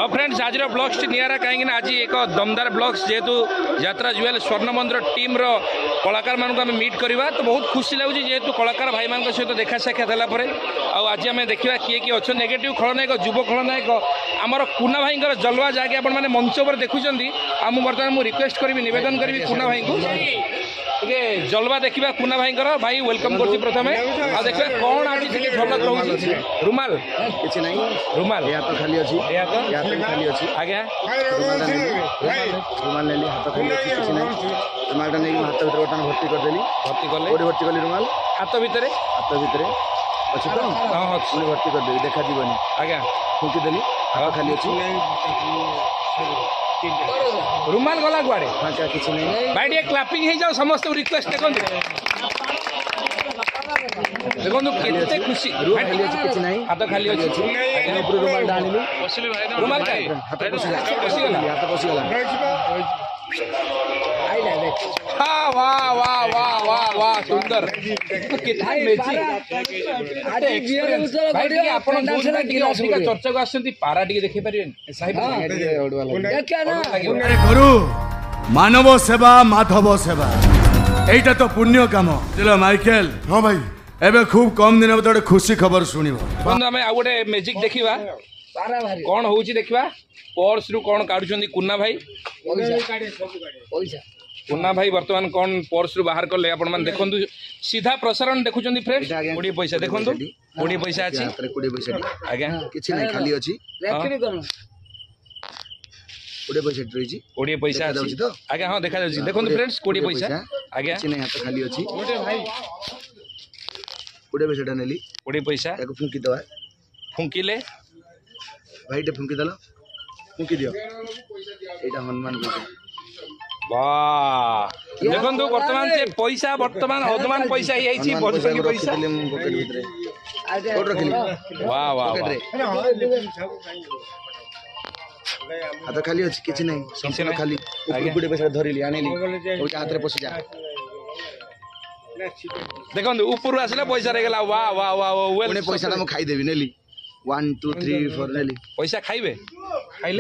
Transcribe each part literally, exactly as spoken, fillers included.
ଆଉ फ्रेंड्स आज ब्लग्स निरा कहीं आज एक दमदार ब्लग्स जेहेतु यात्रा ज्वेल स्वर्ण मंदिर टीम रो कलाकार मानक आम मीट करवा तो बहुत खुशी लगुच जेहेतु कलाकार भाई मान सहित देखा साक्षात है आज आम देखा किए किए अच्छा नेगेटिव खलनायक युव खलनायक आमर कुना भाई जलवा जहाँकि आप मंच पर देखुं मुझे बर्तमान मुझे रिक्वेस्ट करी निवेदन करी कुना भाई को टे जलवा देखा कुना भाई भाई वेलकम कर प्रथम आ देखा कौन आज झलक रोचे रुमाल किसी नहीं रुमाल या तो खाली अच्छी या तो या तो खाली अच्छी आज्ञा रुमाल नेली हाथ खाली अच्छी किसी नहीं रुमाल टा नहीं हाथ भीतर बर्तमान भर्ती करदेली भर्ती कले कोडी भर्ती कली रुमाल हाथ भितर हाथ भीतर अच्छी तो हाँ हाँ पुणी भर्ती करदेली देखा जीवनी आज्ञा फुंकीदेली हाथ खाली अच्छी रुमाल गला गुआड़े हाँ क्या किसी नहीं भाई टे क्लापिंग हो जाओ समस्त रिक्वेस्ट देखो देखो केते खुशी खाली अच्छी किसी नहीं हाथ खाली अच्छी ऊपर रुमाल डालिलु रुमाल का हाथ पसिगला हाथ पसिगला आइला देख हाँ वाह वाह वाह वाह वाह सुंदर कितना मैजिक अरे एक्सपीरियंस भाई टिके आपण दूर टिके अधिका चर्चा को आछंती पारा टिके देखि परिबेन साहिब क्या ना अरे गुरु मानव सेवा माधव सेवा एटा तो पुण्य काम चलो माइकल हाँ भाई एबे खूब कम दिन गोटे खुशी खबर शुणव बंधु आम आ गोटे मैजिक देखा कौन हूँ देखा पर्स रु कौन काढ़ुं कुना भाई कुना भाई बर्तमान कौन पर्स रु बाहर कले आपण मैंने देखु सीधा प्रसारण देखुं फ्रेंड्स कोड़े पैसा देखो कोड़े पैसा अच्छी कोड़े पैसा आज्ञा किसी नहीं खाली अच्छी कोड़े पैसा रही कोड़े पैसा अच्छी तो आज्ञा हाँ देखा जाऊँ देखो फ्रेंड्स कोड़े पैसा आज्ञा किसी नहीं हाथ खाली अच्छी कोड़े पैसा नेली कोड़े पैसा फुंकी दवा फुंकिले भाई टे फुंकी दल फुंकी दियो एटा हनुमान को वाह देखो वर्तमान से पैसा वर्तमान हनुमान पैसा ही बजरंगी पैसा वाह वाह हाथ खाली अच्छी किसी नहीं संपूर्ण खाली गुड़े पैसा धरिली आनिली हाथ रे पसी जा देखो ऊपर आसला पैसा रहीगला वाह वाह वाह पुणे पैसा मु खाई देबी नेली वन टू थ्री फोर नेली पैसा खाइबे खाइले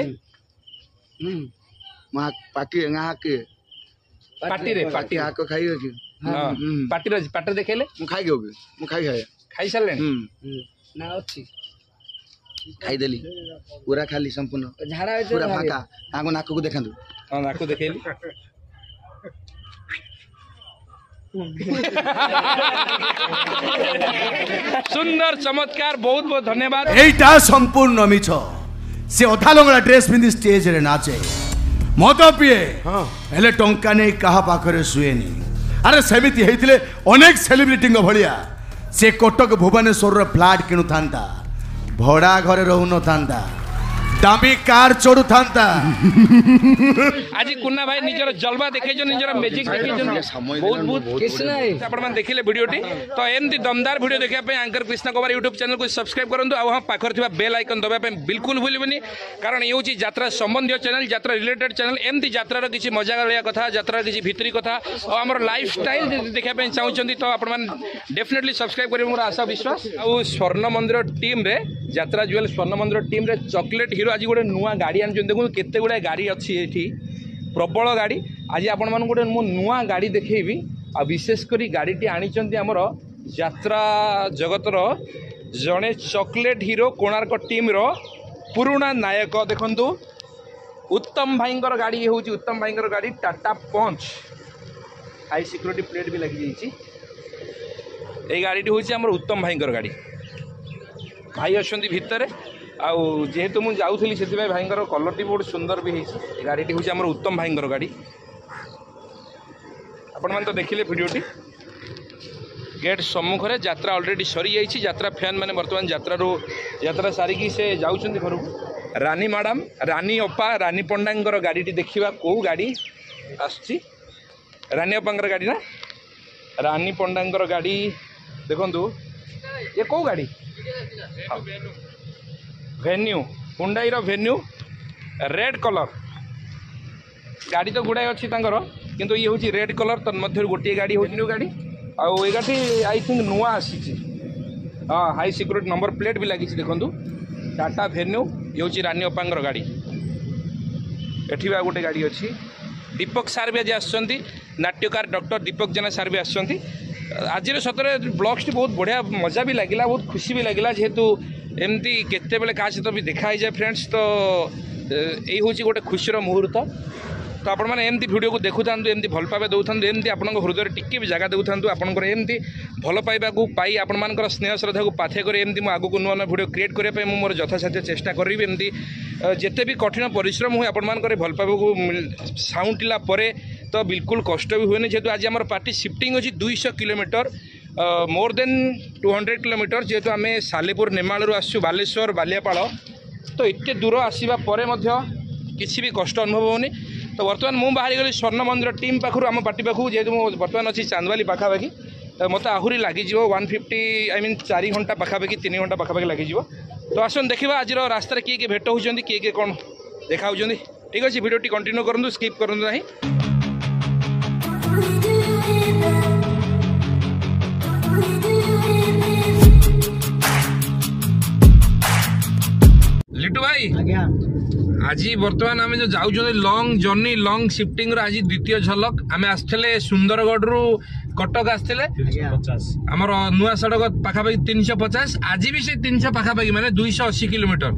मा पाटी nga के पाटी रे पाटी आको खाइबे कि हां पाटी रे पाटी देखेले मु खाइ गेबे मु खाइ खाइ खाइ सारले हम ना अछि खाइ देली पूरा खाली संपूर्ण झाड़ा पूरा फाका आगो नाको को देखांदु हां नाको देखेली सुंदर चमत्कार बहुत बहुत धन्यवाद एटा संपूर्ण मिछ से अधा लंगड़ा ड्रेस पिंधि स्टेज रे नाचे मद पिए हेले टंका नहीं कहा पाखरे सुएनी अरे सेमिति हेतिले अनेक सेलिब्रिटी भलिया से कटक भुवनेश्वर फ्लैट किनु थांता भड़ा घरे रहु न थांता दामी कार चढ़ू थांता आज कुन्ना भाई निजर जलवा देखे निजर मैजिक देखे बहुत बहुत आपण माने देखिले वीडियोटी तो एमती दमदार वीडियो देखा पे anchor Krishna Kumar YouTube channel को सब्सक्राइब करंतु आ वहां पाखर थिबा बेल आइकन दबा पे बिल्कुल भूलिबनी कारण ये होची यात्रा संबंधी चैनल यात्रा रिलेटेड चैनल एमती यात्रा रो किछि मजा गलिया कथा यात्रा किछि भितरी कथा और हमर लाइफस्टाइल देखा पे चाहउछंती तो आपण माने डेफिनेटली सब्सक्राइब करिबो मोर आशा विश्वास आ स्वर्ण मंदिर टीम रे यात्रा ज्वेल स्वर्ण मंदिर टीम रे चॉकलेट हीरो आज गोटे नुआ गाड़ी आन देखो केते गुड़ा गाड़ी अच्छी ये प्रबल गाड़ी आज आपण मान गोटे मु नुआ गाड़ी देखी आ विशेषकर गाड़ी आनी आमर यात्रा जगतर जड़े चॉकलेट हीरो कोणार्क टीम रो पुराना नायक देखंतु उत्तम भाई गाड़ी ये हूँ उत्तम भाई गाड़ी Tata Punch high security plate भी लगी जाइए गाड़ी हूँ आम उत्तम भाई गाड़ी भाई अच्छा भितर आउ जेहेतु मुझे जाऊँगी से भाई कलर टी बहुत सुंदर भी गाड़ी हूँ आम उत्तम भाई गाड़ी आपण मैंने तो देखिले वीडियोटी गेट सम्मुखें यात्रा ऑलरेडी सरी जाइए यात्रा फैन मैंने बर्तमान यात्रा यात्रा सारिकी से जाऊँ घर को रानी मैडम रानी अपा रानी पंडा गाड़ी देखा कौ गाड़ी आसची रानी अपांकर गाड़ी ना रानी पंडा गाड़ी देखु ये कौ गाड़ी वेन्यू हुंडाई रो वेन्यू रेड कलर गाड़ी तो गुड़ाए अच्छी किंतु ये हूँ रेड कलर तन्मध्य गोटे गाड़ी हूँ न्यू गाड़ी आउ ये गाड़ी आई थिंक नुआ आसी हाँ हाई सिक्योरिटी नंबर प्लेट भी लगी देखो टाटा वेन्यू ये हूँ रानी अपांगर गाड़ी। एठी बा गोटे गाड़ी अच्छी दीपक सार भी आज आसछंती नाट्यकार डॉक्टर दीपक जेना सार भी आसछंती आज सतरे ब्लॉग्स टी बहुत बढ़िया मजा भी लगिला बहुत खुशी भी लगिला जेहेतु एमती केते बेले का सहित भी देखा जाए फ्रेंड्स तो यही हूँ गोटे खुशीर मुहूर्त तो आपण मैंने एमती वीडियो को देखु था एमती भल पाइबा दौथा एमती आप हृदय टिके भी जगह देता आपंकर एमती भल पाइबा को पाई आपण स्नेह श्रद्धा को पाथे कर एमती आगू नुआ नुआ वीडियो क्रिएट करने मोर यथासाध्य चेष्टा करी एमती जिते भी कठिन परिश्रम हुए आपण भल पाइबा को साउंटिला परे तो बिल्कुल कष्ट भी हुए जेहेतु आज आम पार्टी शिफ्टिंग अच्छी दुईश kilometre more than two hundred kilometre जेहेतु आम सालेपुर नेमालू आसु बालेश्वर बालियापाल तो एत दूर आसवा पर किसी भी कष्ट अनुभव होनी तो बर्तमान मुझे बाहरी गली स्वर्ण मंदिर टीम पाखु आम पार्टी पाखु जेहेतु मुझे बर्तमान अच्छी चांदवाली पाखापाखि मत आहरी लगिज वन फिफ्टी आई मीन चार घंटा पाखापाखि तीन घंटा पाखापाखि लगिज तो आसन देखा आज रास्तार किए किए भेट होती किए किए कौन देखा ठीक अच्छे वीडियो टी कंटिन्यू करूँ स्किप करूँ ना लिटू भाई आज बर्तमान आम जो जाऊँ लंग जर्नी लंग शिफ्टिंग आज द्वितीय झलक आम आसते सुंदरगढ़ रु कटक आसते आमर नुआ सड़क पाखापाखि तीन सौ पचास आज भी से तीन सौ पाखापाखि माने दुईश अशी किलोमीटर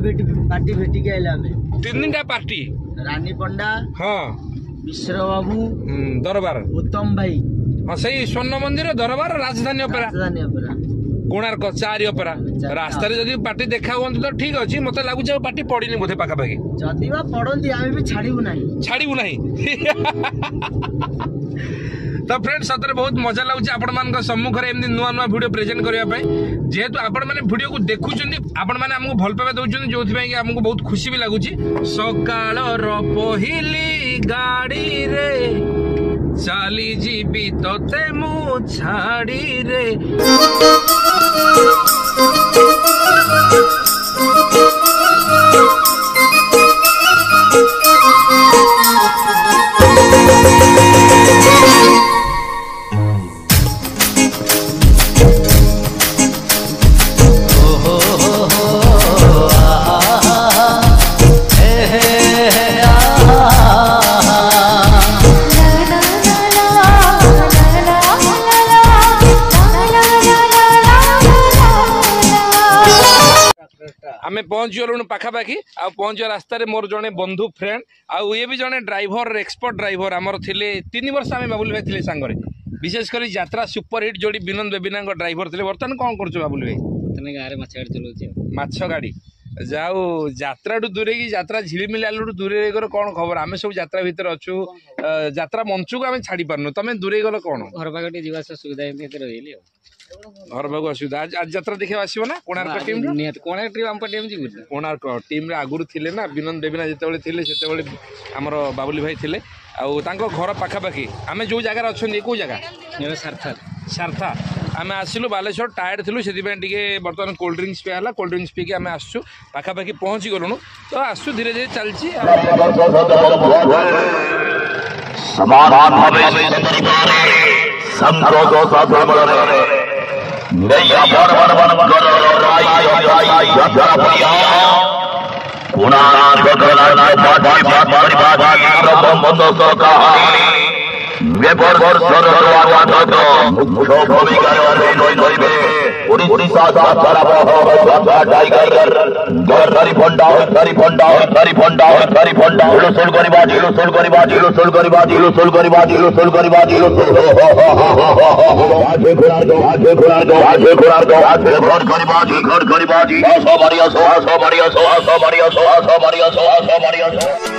तीन टा पार्टी रानी पंडा हाँ मिश्र बाबू दरबार उत्तम भाई हाँ सही स्वर्ण मंदिर दरबार राजधानी अपेरा राजधानी अपेरा कोणार्क चारि अपेरा रास्तार जदि पार्टी देखा हुआ तो ठीक अच्छी मत लगुच पार्टी पड़नी बोधे पाखापाखि जदि पड़ती आम भी छाड़ू ना छाड़ू ना तो फ्रेंड सतरे बहुत मजा लगुच आपण सम्मुख में एमती नुआ नुआ वीडियो प्रेजेंट करने जेहेतु आपण मैंने वीडियो को देखुं आपण मैंने आमको भल पाइबा दौरान जो आमको बहुत खुशी भी लगुच सकाल पहिली गाड़ी रे चली जीवी तोते मु छाड़ी रे आमे पहुंच गलु पाखापाखि आ पहुंच रास्तार मोर जड़े बंधु फ्रेंड आउ ये भी जड़े ड्राइवर एक्सपर्ट ड्राइवर आमर थिले तीन वर्ष आम बाबुल भाई थे सांगरे विशेष कर यात्रा सुपरहिट जोड़ी विनोद बेबिना ड्राइवर थे बर्तमान कौन कर बाबुल भाई गाँव में माछ गाड़ी चलाऊ माछ गाड़ी जाऊ यात्रा दूरे की यात्रा झिलिमिली आलू दूरे गल कौन खबर आम सब यात्रा भितर अच्छु यात्रा मंचू को आम छाड़ी पार्नु तुम दूरे गल कौन घर पाखे जी सुविधा रही घर पाक असुविधा आज यात्रा देखा आसो ना कोणार्क टीम कोणार्क टीम आम टीम जी कोणार्क टीम आगुरी थे ना विनोद बेबिना जिते थे से आमर बाबुली भाई थे आउ घर पाखापाखि आम जो जगार अच्छा कौ जगह सारथा सारथा आम आसलु बालेश्वर टायर्ड थिलु से बर्तमान कोल्ड ड्रिंक्स पिला कोल्ड ड्रिंक्स पीके आम आसु पाखापाखि पहुँची गलुनु तो आसु धीरे धीरे चलची घर